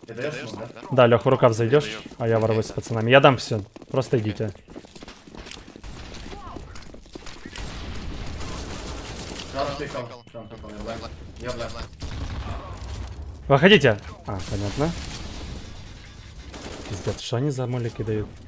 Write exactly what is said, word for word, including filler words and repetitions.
Ты даешь ему, да? Да, Лех, в рукав зайдешь, а я ворвусь с пацанами. Я дам все. Просто идите. Кран пикал. Кран пикал, я блэк. Я блэк. Выходите. А, понятно. Пиздец, что они за молики дают?